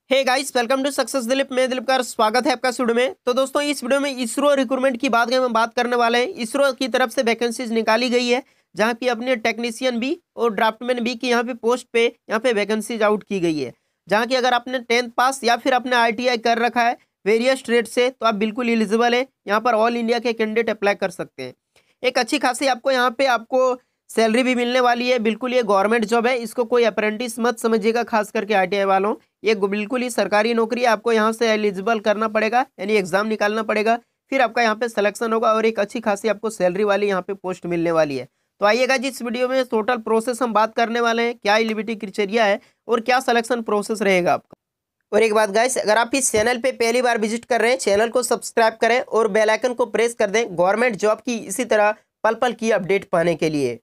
Hey guys, welcome to success Dilip. मैं दिलीप का स्वागत है आपका स्टूडियो में। तो दोस्तों, इस वीडियो में इसरो रिक्रूटमेंट की बात करने वाले हैं। इसरो की तरफ से वैकेंसीज निकाली गई है, जहां की अपने टेक्नीशियन बी और ड्राफ्टमैन बी की यहाँ पे पोस्ट पे यहाँ पे वैकेंसीज आउट की गई है। जहां की अगर आपने 10th पास या फिर आपने ITI कर रखा है वेरियस ट्रेड से, तो आप बिल्कुल एलिजिबल है। यहाँ पर ऑल इंडिया के कैंडिडेट अप्लाई कर सकते हैं। एक अच्छी खासी आपको यहाँ पे आपको सैलरी भी मिलने वाली है। बिल्कुल ये गवर्नमेंट जॉब है, इसको कोई अप्रेंटिस मत समझिएगा, खास करके ITI वालों। ये बिल्कुल ही सरकारी नौकरी है। आपको यहाँ से एलिजिबल करना पड़ेगा, यानी एग्जाम निकालना पड़ेगा, फिर आपका यहाँ पे सिलेक्शन होगा और एक अच्छी खासी आपको सैलरी वाली यहाँ पे पोस्ट मिलने वाली है। तो आइएगा जी, इस वीडियो में टोटल प्रोसेस हम बात करने वाले हैं, क्या एलिजिबिलिटी क्राइटेरिया है और क्या सिलेक्शन प्रोसेस रहेगा आपका। और एक बात गाइस, अगर आप इस चैनल पे पहली बार विजिट कर रहे हैं, चैनल को सब्सक्राइब करें और बेल आइकन को प्रेस कर दें गवर्नमेंट जॉब की इसी तरह पल पल की अपडेट पाने के लिए।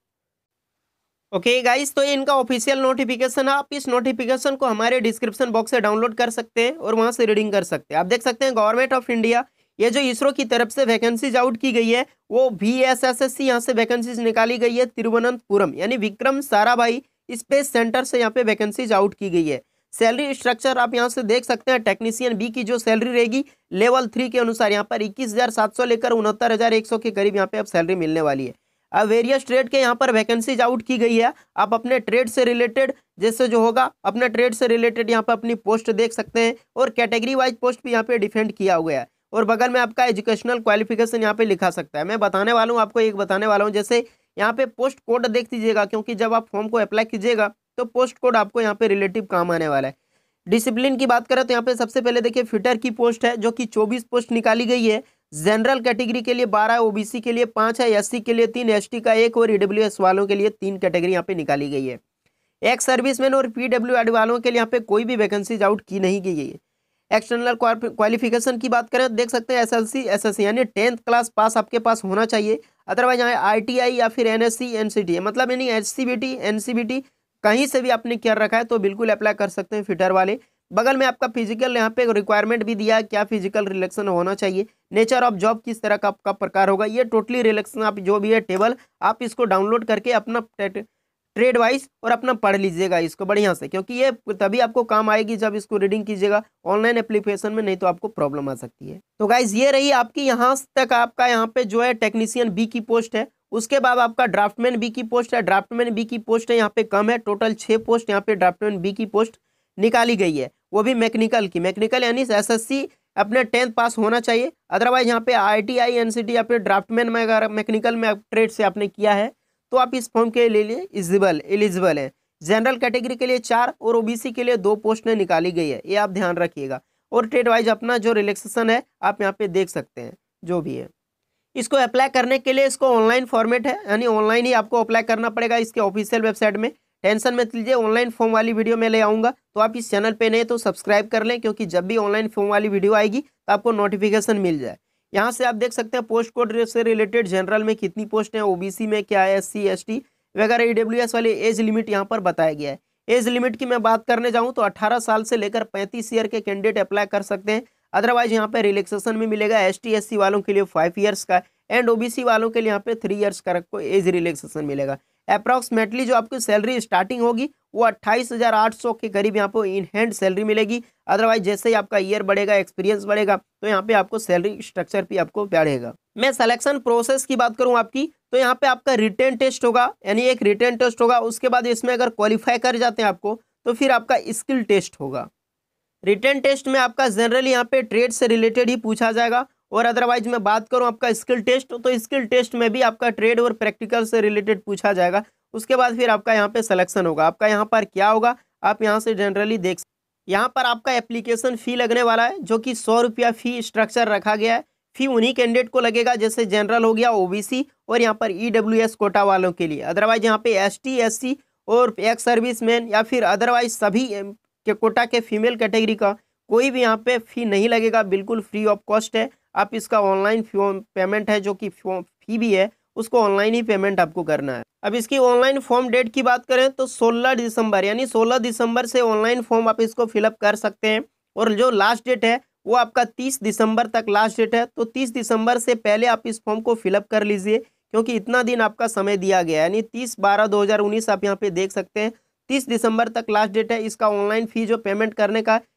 ओके गाइस, तो ये इनका ऑफिशियल नोटिफिकेशन है। आप इस नोटिफिकेशन को हमारे डिस्क्रिप्शन बॉक्स से डाउनलोड कर सकते हैं और वहां से रीडिंग कर सकते हैं। आप देख सकते हैं गवर्नमेंट ऑफ इंडिया, ये जो इसरो की तरफ से वैकेंसीज आउट की गई है, वो VSSC यहाँ से वैकेंसीज निकाली गई है। तिरुवनंतपुरम यानी विक्रम साराभाई स्पेस सेंटर से यहाँ पे वैकेंसीज आउट की गई है। सैलरी स्ट्रक्चर आप यहाँ से देख सकते हैं। टेक्नीशियन बी की जो सैलरी रहेगी लेवल 3 के अनुसार यहाँ पर 21,700 लेकर 69,100 के करीब यहाँ पे अब सैलरी मिलने वाली है। अब वेरियस ट्रेड के यहाँ पर वैकेंसीज आउट की गई है। आप अपने ट्रेड से रिलेटेड जैसे जो होगा, अपने ट्रेड से रिलेटेड यहाँ पर अपनी पोस्ट देख सकते हैं और कैटेगरी वाइज पोस्ट भी यहाँ पे डिफेंड किया हुआ है। और बगल में आपका एजुकेशनल क्वालिफिकेशन यहाँ पे लिखा सकता है। मैं बताने वाला हूँ आपको, एक बताने वाला हूँ, जैसे यहाँ पे पोस्ट कोड देख लीजिएगा, क्योंकि जब आप फॉर्म को अप्लाई कीजिएगा तो पोस्ट कोड आपको यहाँ पे रिलेटिव काम आने वाला है। डिसिप्लिन की बात करें तो यहाँ पे सबसे पहले देखिए फिटर की पोस्ट है, जो कि 24 पोस्ट निकाली गई है। जनरल कैटेगरी के लिए 12, OBC के लिए 5 है, SC के लिए 3, ST का 1 और EWS वालों के लिए 3 कैटेगरी यहाँ पे निकाली गई है। एक्स सर्विसमैन और PWD वालों के लिए यहाँ पे कोई भी वैकेंसीज आउट की नहीं गई है। एक्सटर्नल क्वालिफिकेशन की बात करें तो देख सकते हैं SSC यानी 10th क्लास पास आपके पास होना चाहिए। अदरवाइज यहाँ ITI या फिर NSC NCT मतलब यानी SCBT NCBT कहीं से भी आपने कर रखा है तो बिल्कुल अप्लाई कर सकते हैं फिटर वाले। बगल में आपका फिजिकल यहाँ पे रिक्वायरमेंट भी दिया है, क्या फिजिकल रिलेक्शन होना चाहिए, नेचर ऑफ जॉब किस तरह का आपका प्रकार होगा, ये टोटली रिलेक्शन आप जो भी है टेबल आप इसको डाउनलोड करके अपना ट्रेड वाइज और अपना पढ़ लीजिएगा इसको बढ़िया से, क्योंकि ये तभी आपको काम आएगी जब इसको रीडिंग कीजिएगा ऑनलाइन एप्लीकेशन में, नहीं तो आपको प्रॉब्लम आ सकती है। तो गाइज ये रही आपकी यहाँ तक आपका यहाँ पे जो है टेक्नीशियन बी की पोस्ट है। उसके बाद आपका ड्राफ्टमैन बी की पोस्ट है। ड्राफ्टमैन बी की पोस्ट है यहाँ पे कम है, टोटल 6 पोस्ट यहाँ पे ड्राफ्टमैन बी की पोस्ट निकाली गई है, वो भी मैकेनिकल की। मैकेनिकल यानी SSC अपने 10th पास होना चाहिए। अदरवाइज यहाँ पे ITI NCT या फिर ड्राफ्टमैन में अगर मैकेनिकल में ट्रेड से आपने किया है तो आप इस फॉर्म के लिए एलिजिबल है। जनरल कैटेगरी के लिए 4 और OBC के लिए 2 पोस्टें निकाली गई है, ये आप ध्यान रखिएगा। और ट्रेड वाइज अपना जो रिलैक्सेशन है आप यहाँ पे देख सकते हैं जो भी है। इसको अप्लाई करने के लिए इसको ऑनलाइन फॉर्मेट है, यानी ऑनलाइन ही आपको अप्लाई करना पड़ेगा इसके ऑफिशियल वेबसाइट में। टेंशन मत लीजिए, ऑनलाइन फॉर्म वाली वीडियो मैं ले आऊँगा, तो आप इस चैनल पे नए तो सब्सक्राइब कर लें, क्योंकि जब भी ऑनलाइन फॉर्म वाली वीडियो आएगी तो आपको नोटिफिकेशन मिल जाए। यहाँ से आप देख सकते हैं पोस्ट कोड से रिलेटेड जनरल में कितनी पोस्ट हैं, OBC में क्या है, SC ST वगैरह EWS वाली एज लिमिट यहाँ पर बताया गया है। एज लिमिट की मैं बात करने जाऊँ तो 18 साल से लेकर 35 ईयर के कैंडिडेट अप्लाई कर सकते हैं। अदरवाइज यहाँ पे रिलैक्सेशन भी मिलेगा। ST SC वालों के लिए 5 ईयर्स का एंड OBC वालों के लिए यहाँ पे 3 ईयर्स का आपको एज रिलैक्सेशन मिलेगा। अप्रॉक्सीमेटली जो आपकी सैलरी स्टार्टिंग होगी वो 28,800 के करीब यहाँ पे इन हैंड सैलरी मिलेगी। अदरवाइज जैसे ही आपका ईयर बढ़ेगा, एक्सपीरियंस बढ़ेगा, तो यहाँ पे आपको सैलरी स्ट्रक्चर भी आपको बढ़ेगा। मैं सिलेक्शन प्रोसेस की बात करूँ आपकी, तो यहाँ पे आपका रिटन टेस्ट होगा, यानी एक रिटन टेस्ट होगा। उसके बाद इसमें अगर क्वालिफाई कर जाते हैं आपको तो फिर आपका स्किल टेस्ट होगा। रिटन टेस्ट में आपका जनरली यहाँ पे ट्रेड से रिलेटेड ही पूछा जाएगा, और अदरवाइज मैं बात करूँ आपका स्किल टेस्ट, तो स्किल टेस्ट में भी आपका ट्रेड और प्रैक्टिकल से रिलेटेड पूछा जाएगा। उसके बाद फिर आपका यहाँ पे सिलेक्शन होगा। आपका यहाँ पर क्या होगा आप यहाँ से जनरली देख सकते। यहाँ पर आपका एप्लीकेशन फ़ी लगने वाला है, जो कि 100 रुपया फ़ी स्ट्रक्चर रखा गया है। फ़ी उन्हीं कैंडिडेट को लगेगा जैसे जनरल हो गया, OBC और यहाँ पर EWS कोटा वालों के लिए। अदरवाइज यहाँ पे ST SC और एक्स सर्विसमैन या फिर अदरवाइज सभी के कोटा के फीमेल कैटेगरी का कोई भी यहाँ पे फ़ी नहीं लगेगा, बिल्कुल फ्री ऑफ कॉस्ट है। आप इसका ऑनलाइन पेमेंट है, जो कि फ़ी भी है उसको ऑनलाइन ही पेमेंट आपको करना है। अब इसकी ऑनलाइन फॉर्म डेट की बात करें तो 16 दिसंबर यानी 16 दिसंबर से ऑनलाइन फॉर्म आप इसको फिलअप कर सकते हैं। और जो लास्ट डेट है वो आपका 30 दिसंबर तक लास्ट डेट है, तो 30 दिसंबर से पहले आप इस फॉर्म को फिलअप कर लीजिए, क्योंकि इतना दिन आपका समय दिया गया है। यानी 30/12/2019 आप यहाँ पे देख सकते हैं 30 दिसंबर तक लास्ट डेट है। इसका ऑनलाइन फ़ी जो पेमेंट करने का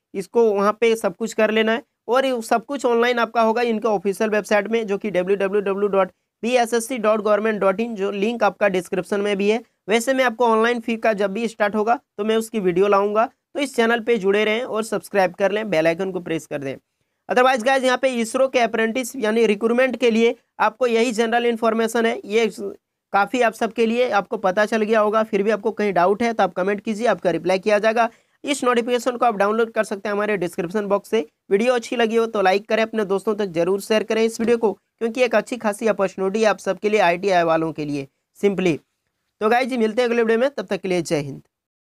इसको वहाँ पे सब कुछ कर लेना है और ये सब कुछ ऑनलाइन आपका होगा इनका ऑफिशियल वेबसाइट में, जो कि www.bssc.government.in, जो लिंक आपका डिस्क्रिप्शन में भी है। वैसे मैं आपको ऑनलाइन फी का जब भी स्टार्ट होगा तो मैं उसकी वीडियो लाऊंगा, तो इस चैनल पे जुड़े रहें और सब्सक्राइब कर लें, बेल आइकन को प्रेस कर दें। अदरवाइज गाइज यहाँ पे इसरो के अप्रेंटिस यानी रिक्रूटमेंट के लिए आपको यही जनरल इन्फॉर्मेशन है, ये काफ़ी आप सबके लिए आपको पता चल गया होगा। फिर भी आपको कहीं डाउट है तो आप कमेंट कीजिए, आपका रिप्लाई किया जाएगा। इस नोटिफिकेशन को आप डाउनलोड कर सकते हैं हमारे डिस्क्रिप्शन बॉक्स से। वीडियो अच्छी लगी हो तो लाइक करें, अपने दोस्तों तक जरूर शेयर करें इस वीडियो को, क्योंकि एक अच्छी खासी अपॉर्चुनिटी है आप सबके लिए, ITI वालों के लिए सिंपली। तो गाइज मिलते हैं अगले वीडियो में, तब तक के लिए जय हिंद।